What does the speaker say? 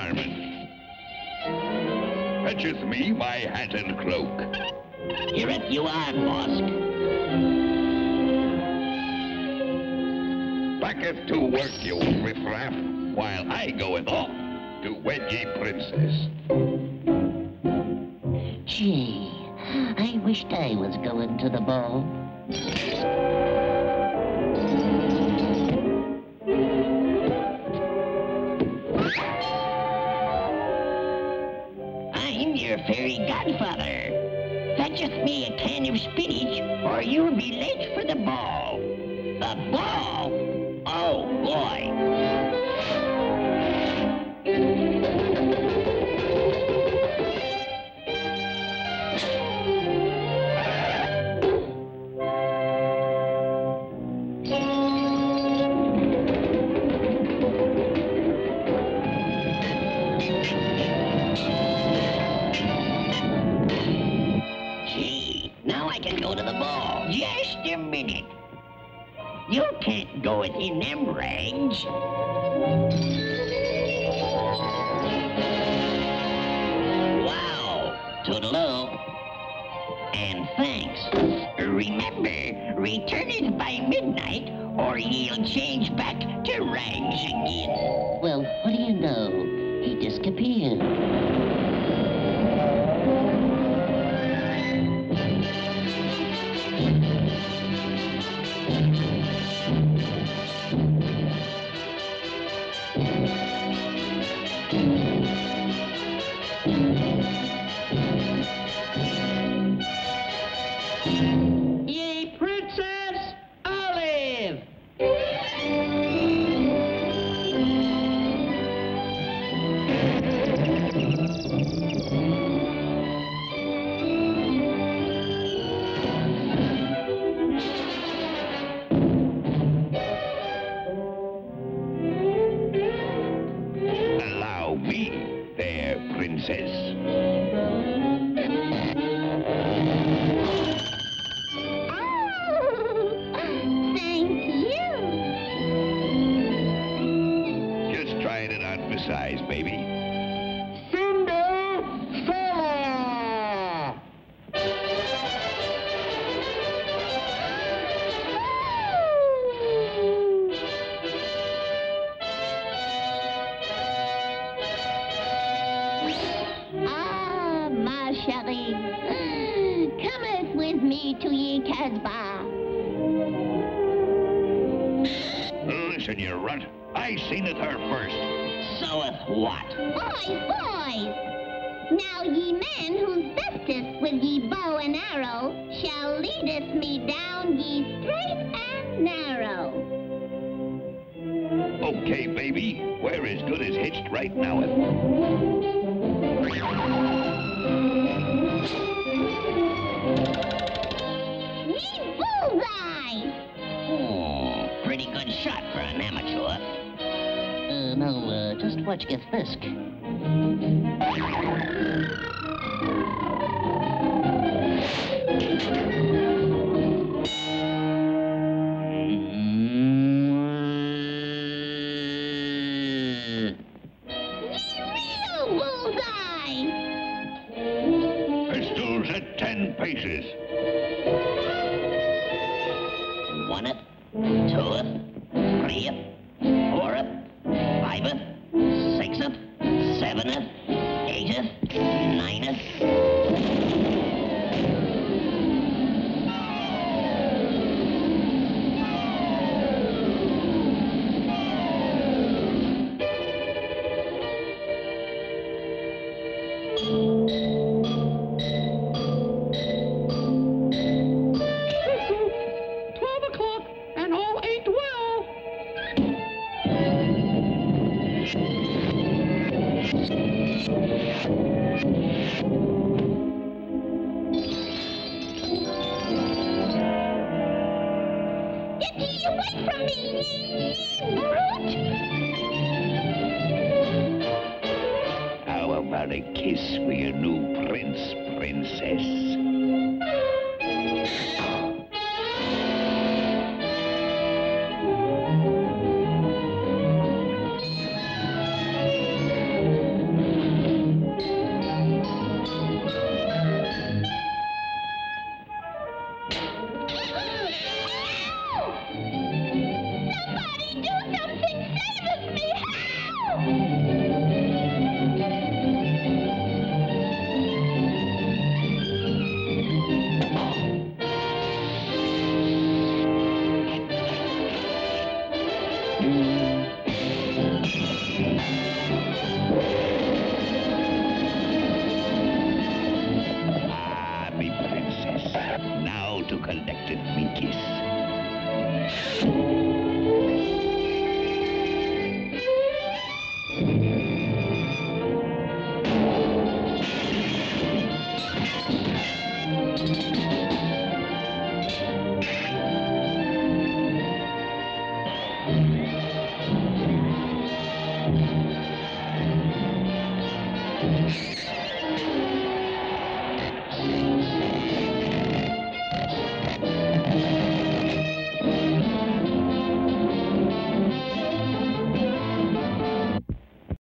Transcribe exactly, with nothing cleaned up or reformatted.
Carmen. Fetcheth me my hat and cloak. Here it you are, Mosk. Backeth to work, you riffraff, while I goeth off to wed ye princess. Gee, I wished I was going to the ball. I'm your fairy godfather. Fetcheth me a can of spinach, or you'll be late for the ball. The ball? Oh, boy. Gee, now I can go to the ball. Just a minute. You can't go within them rags. Wow, toodaloo. And thanks. Remember, return it by midnight, or you'll change back to rags again. Well, what do you know? He disappeared. Yay, Princess Olive! Allow me, there, princess. Just trying it on for size, baby. Ah, ma chérie, cometh with me to ye Casbah. Listen, you runt. I seen it her first. Soeth what? Boys, boys! Now ye men whose bestest with ye bow and arrow shall leadeth me down ye straight and narrow. Okay, baby. We're as good as hitched right now. Ye bullseye! Oh, pretty good shot for an amateur. Uh, no, uh, just watch your fisk. Real bullseye! Pistols at ten paces. One-up, two-up, three-up, four-up, five-up, six-up, seven-up, eight-up, nine-up. Twelve o'clock, and all ain't well. Get ye away from me, ye brute! How about a kiss for your new prince, princess?